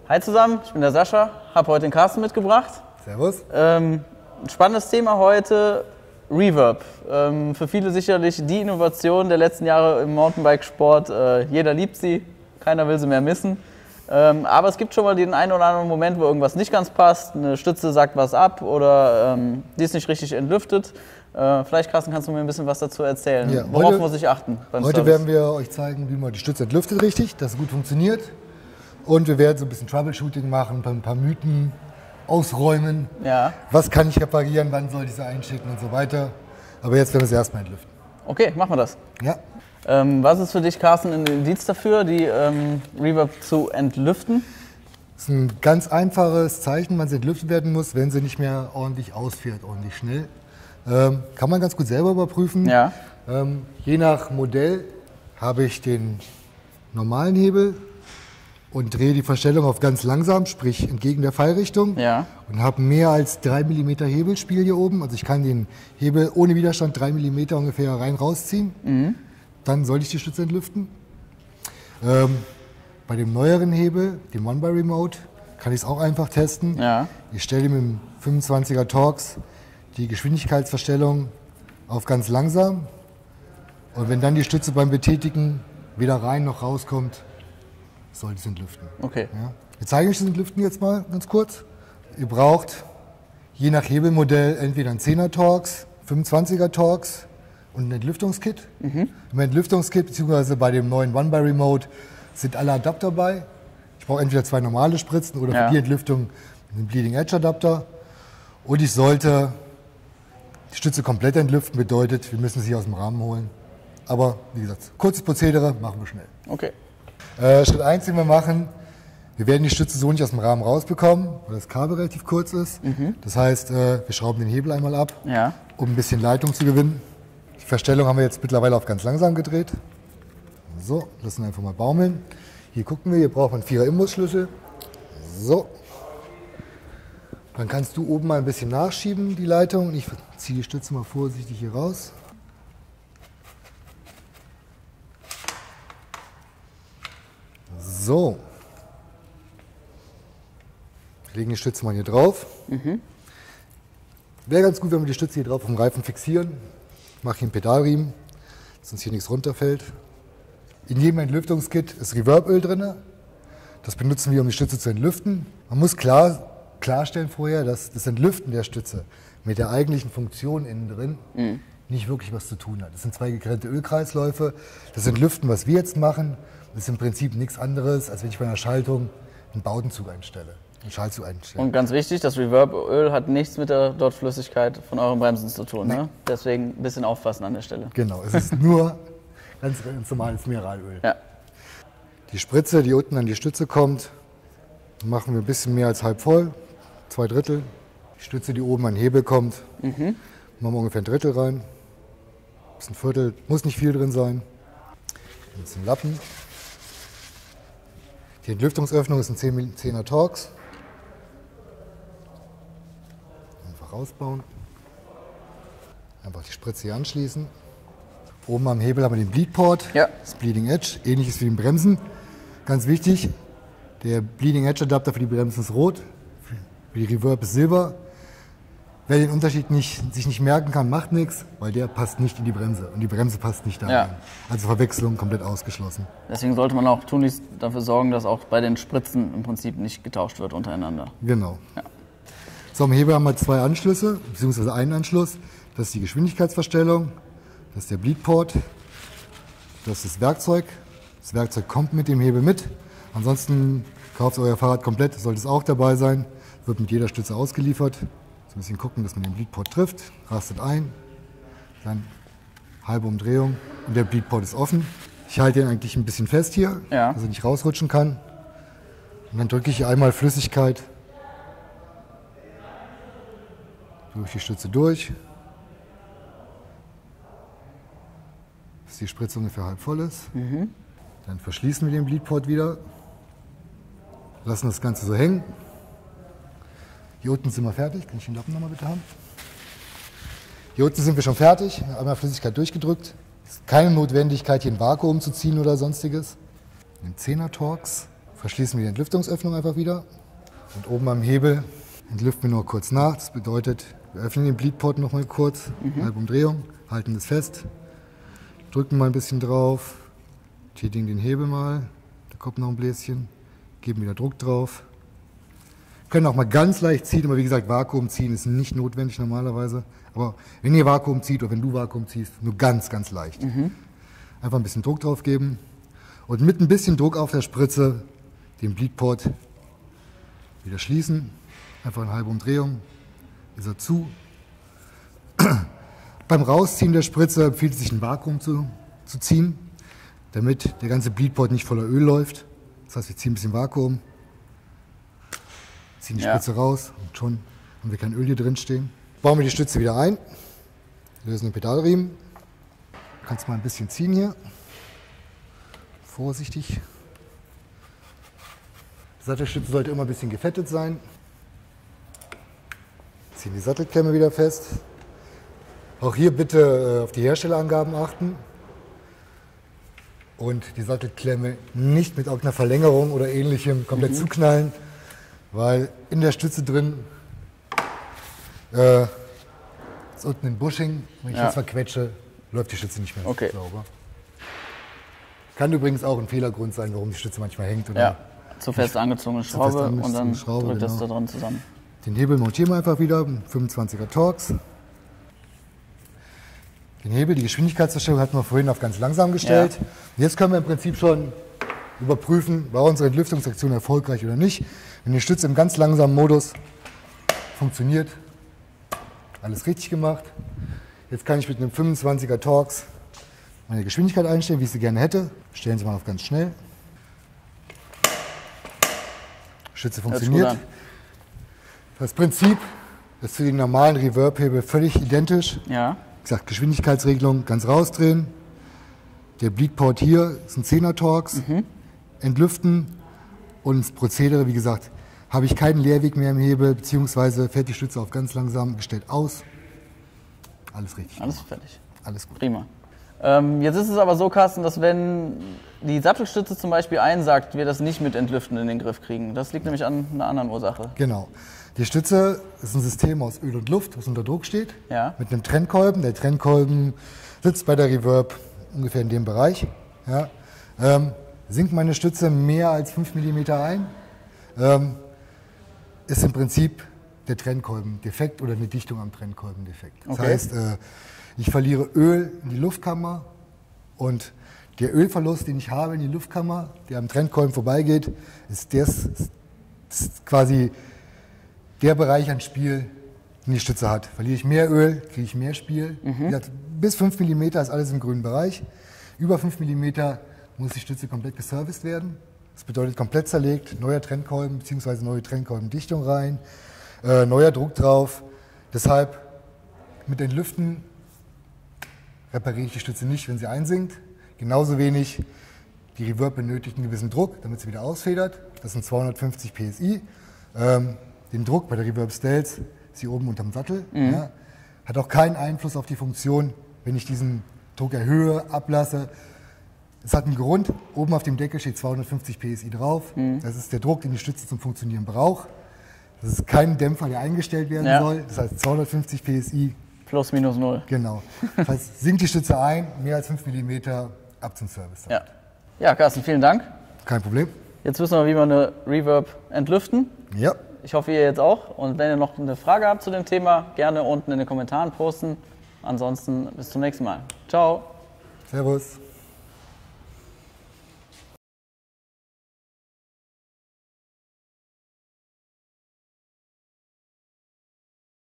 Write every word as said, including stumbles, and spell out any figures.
Hi zusammen, ich bin der Sascha, habe heute den Carsten mitgebracht. Servus. Ähm, ein spannendes Thema heute, Reverb. Ähm, für viele sicherlich die Innovation der letzten Jahre im Mountainbikesport. Äh, jeder liebt sie, keiner will sie mehr missen. Ähm, aber es gibt schon mal den einen oder anderen Moment, wo irgendwas nicht ganz passt. Eine Stütze sagt was ab oder ähm, die ist nicht richtig entlüftet. Äh, vielleicht, Carsten, kannst du mir ein bisschen was dazu erzählen. Ja, Worauf heute, muss ich achten beim Heute Service? werden wir euch zeigen, wie man die Stütze entlüftet richtig, dass es gut funktioniert. Und wir werden so ein bisschen Troubleshooting machen, ein paar Mythen ausräumen. Ja. Was kann ich reparieren, wann soll ich sie einschicken und so weiter. Aber jetzt werden wir es erstmal entlüften. Okay, machen wir das. Ja. Ähm, was ist für dich, Carsten, ein Indiz dafür, die ähm, Reverb zu entlüften? Das ist ein ganz einfaches Zeichen, wann sie entlüftet werden muss, wenn sie nicht mehr ordentlich ausfährt, ordentlich schnell. Ähm, kann man ganz gut selber überprüfen. Ja. Ähm, je nach Modell habe ich den normalen Hebel und drehe die Verstellung auf ganz langsam, sprich entgegen der Fallrichtung. Ja. Und habe mehr als drei Millimeter Hebelspiel hier oben. Also ich kann den Hebel ohne Widerstand drei Millimeter ungefähr rein rausziehen. Mhm. Dann sollte ich die Stütze entlüften. Ähm, bei dem neueren Hebel, dem One-by-Remote, kann ich es auch einfach testen. Ja. Ich stelle mit dem fünfundzwanziger Torx die Geschwindigkeitsverstellung auf ganz langsam. Und wenn dann die Stütze beim Betätigen weder rein noch rauskommt, sollte es entlüften. Okay. Ja. Wir zeigen euch das Entlüften jetzt mal ganz kurz. Ihr braucht je nach Hebelmodell entweder einen zehner Torx, fünfundzwanziger Torx und ein Entlüftungskit. Mhm. Im Entlüftungskit bzw. bei dem neuen One-by-Remote sind alle Adapter bei. Ich brauche entweder zwei normale Spritzen oder Ja. für die Entlüftung einen Bleeding Edge Adapter. Und ich sollte die Stütze komplett entlüften, bedeutet, wir müssen sie aus dem Rahmen holen. Aber wie gesagt, kurzes Prozedere, machen wir schnell. Okay. Äh, Schritt eins, den wir machen, wir werden die Stütze so nicht aus dem Rahmen rausbekommen, weil das Kabel relativ kurz ist. Mhm. Das heißt, äh, wir schrauben den Hebel einmal ab, Ja. um ein bisschen Leitung zu gewinnen. Die Verstellung haben wir jetzt mittlerweile auf ganz langsam gedreht. So, lassen einfach mal baumeln. Hier gucken wir, hier braucht man einen vierer Imbusschlüssel. So. Dann kannst du oben mal ein bisschen nachschieben, die Leitung. Ich ziehe die Stütze mal vorsichtig hier raus. So. Wir legen die Stütze mal hier drauf. Mhm. Wäre ganz gut, wenn wir die Stütze hier drauf auf dem Reifen fixieren. Ich mache hier einen Pedalriemen, dass uns hier nichts runterfällt. In jedem Entlüftungskit ist Reverböl drin. Das benutzen wir, um die Stütze zu entlüften. Man muss klar, klarstellen vorher, dass das Entlüften der Stütze mit der eigentlichen Funktion innen drin mhm. nicht wirklich was zu tun hat. Das sind zwei getrennte Ölkreisläufe. Das Entlüften, was wir jetzt machen, ist im Prinzip nichts anderes, als wenn ich bei einer Schaltung einen Bautenzug einstelle. Einen Schaltzug einstelle. Und ganz wichtig, das Reverböl hat nichts mit der dort Flüssigkeit von euren Bremsen zu tun. Ne? Deswegen ein bisschen aufpassen an der Stelle. Genau, es ist nur ganz, ganz normales Mineralöl. Ja. Die Spritze, die unten an die Stütze kommt, machen wir ein bisschen mehr als halb voll, zwei Drittel. Die Stütze, die oben an den Hebel kommt, mhm. machen wir ungefähr ein Drittel rein. Das ist ein Viertel, muss nicht viel drin sein. Jetzt ein Lappen. Die Entlüftungsöffnung ist ein zehner Torx. Einfach rausbauen. Einfach die Spritze hier anschließen. Oben am Hebel haben wir den Bleedport, ja. das Bleeding Edge, ähnliches wie den Bremsen. Ganz wichtig, der Bleeding Edge Adapter für die Bremsen ist rot, für die Reverb ist silber. Wer den Unterschied nicht, sich nicht merken kann, macht nichts, weil der passt nicht in die Bremse und die Bremse passt nicht da rein. Ja. Also Verwechslung komplett ausgeschlossen. Deswegen sollte man auch tunlichst dafür sorgen, dass auch bei den Spritzen im Prinzip nicht getauscht wird untereinander. Genau. Ja. So, am Hebel haben wir zwei Anschlüsse, beziehungsweise einen Anschluss. Das ist die Geschwindigkeitsverstellung, das ist der Bleedport, das ist das Werkzeug. Das Werkzeug kommt mit dem Hebel mit. Ansonsten kauft euer Fahrrad komplett, sollte es auch dabei sein. Wird mit jeder Stütze ausgeliefert. Ein bisschen gucken, dass man den Bleedport trifft, rastet ein, dann halbe Umdrehung und der Bleedport ist offen. Ich halte ihn eigentlich ein bisschen fest hier, ja. dass er nicht rausrutschen kann. Und dann drücke ich hier einmal Flüssigkeit durch die Stütze durch, bis die Spritze ungefähr halb voll ist. Mhm. Dann verschließen wir den Bleedport wieder, lassen das Ganze so hängen. Hier unten sind wir fertig. Kann ich den Lappen nochmal bitte haben? Hier unten sind wir schon fertig. Einmal Flüssigkeit durchgedrückt. Es ist keine Notwendigkeit, hier ein Vakuum zu ziehen oder sonstiges. Den zehner Torx, verschließen wir die Entlüftungsöffnung einfach wieder. Und oben am Hebel entlüften wir nur kurz nach. Das bedeutet, wir öffnen den Bleedport noch mal kurz, mhm. halbe Umdrehung, halten das fest, drücken mal ein bisschen drauf, tätigen den Hebel mal, da kommt noch ein Bläschen, geben wieder Druck drauf. Können auch mal ganz leicht ziehen, aber wie gesagt, Vakuum ziehen ist nicht notwendig normalerweise. Aber wenn ihr Vakuum zieht oder wenn du Vakuum ziehst, nur ganz, ganz leicht. Mhm. Einfach ein bisschen Druck drauf geben und mit ein bisschen Druck auf der Spritze den Bleedport wieder schließen. Einfach eine halbe Umdrehung, ist er zu. Beim Rausziehen der Spritze empfiehlt es sich, ein Vakuum zu, zu ziehen, damit der ganze Bleedport nicht voller Öl läuft. Das heißt, wir ziehen ein bisschen Vakuum, ziehen die ja. Spritze raus und schon haben wir kein Öl hier drin stehen. Bauen wir die Stütze wieder ein, lösen den Pedalriemen. Du kannst mal ein bisschen ziehen hier. Vorsichtig. Die Sattelstütze sollte immer ein bisschen gefettet sein. Ziehen die Sattelklemme wieder fest. Auch hier bitte auf die Herstellerangaben achten. Und die Sattelklemme nicht mit irgendeiner Verlängerung oder ähnlichem komplett mhm. zuknallen, weil in der Stütze drin äh, ist unten ein Bushing. Wenn ich ja. das verquetsche, läuft die Stütze nicht mehr okay. sauber. Kann übrigens auch ein Fehlergrund sein, warum die Stütze manchmal hängt. Oder ja, zu fest angezogene Schraube fest angezogene und dann Schraube, drückt genau. das da drin zusammen. Den Hebel montieren wir einfach wieder, fünfundzwanziger Torx. Den Hebel, die Geschwindigkeitsverstellung hatten wir vorhin auf ganz langsam gestellt. Ja. Jetzt können wir im Prinzip schon überprüfen, war unsere Entlüftungsaktion erfolgreich oder nicht. Wenn die Stütze im ganz langsamen Modus funktioniert, alles richtig gemacht. Jetzt kann ich mit einem fünfundzwanziger Torx meine Geschwindigkeit einstellen, wie ich sie gerne hätte. Stellen Sie mal auf ganz schnell. Stütze funktioniert. Das Prinzip ist für den normalen Reverb-Hebel völlig identisch. Ja. Wie gesagt, Geschwindigkeitsregelung ganz rausdrehen. Der Bleedport hier ist ein zehner Torx. Mhm. Entlüften. Und das Prozedere, wie gesagt, habe ich keinen Leerweg mehr im Hebel, beziehungsweise fährt die Stütze auf ganz langsam gestellt aus. Alles richtig. Alles fertig. Alles gut. Prima. Ähm, jetzt ist es aber so, Carsten, dass wenn die Sattelstütze zum Beispiel einsackt, wir das nicht mit Entlüften in den Griff kriegen. Das liegt nämlich an einer anderen Ursache. Genau. Die Stütze ist ein System aus Öl und Luft, das unter Druck steht, ja. mit einem Trennkolben. Der Trennkolben sitzt bei der Reverb ungefähr in dem Bereich. Ja. Ähm, sinkt meine Stütze mehr als fünf Millimeter ein, ähm, ist im Prinzip der Trennkolben defekt oder eine Dichtung am Trennkolben defekt. Das okay. heißt, äh, ich verliere Öl in die Luftkammer und der Ölverlust, den ich habe in die Luftkammer, der am Trennkolben vorbeigeht, ist, das, ist quasi der Bereich an Spiel, den die Stütze hat. Verliere ich mehr Öl, kriege ich mehr Spiel. Mhm. Gesagt, bis fünf Millimeter ist alles im grünen Bereich. Über fünf Millimeter muss die Stütze komplett geserviced werden. Das bedeutet komplett zerlegt, neuer Trennkolben bzw. neue Trennkolbendichtung rein, äh, neuer Druck drauf. Deshalb mit den Lüften repariere ich die Stütze nicht, wenn sie einsinkt. Genauso wenig, die Reverb benötigt einen gewissen Druck, damit sie wieder ausfedert. Das sind zweihundertfünfzig P S I. Ähm, den Druck bei der Reverb Stealth ist hier oben unterm Sattel. Mhm. Ja. Hat auch keinen Einfluss auf die Funktion, wenn ich diesen Druck erhöhe, ablasse. Es hat einen Grund. Oben auf dem Deckel steht zweihundertfünfzig P S I drauf. Mhm. Das ist der Druck, den die Stütze zum Funktionieren braucht. Das ist kein Dämpfer, der eingestellt werden ja. soll. Das heißt zweihundertfünfzig P S I. Plus, minus null. Genau. Das heißt, sinkt die Stütze ein, mehr als fünf Millimeter, ab zum Service. Ja. Ja, Carsten, vielen Dank. Kein Problem. Jetzt wissen wir, wie wir eine Reverb entlüften. Ja. Ich hoffe, ihr jetzt auch. Und wenn ihr noch eine Frage habt zu dem Thema, gerne unten in den Kommentaren posten. Ansonsten bis zum nächsten Mal. Ciao. Servus.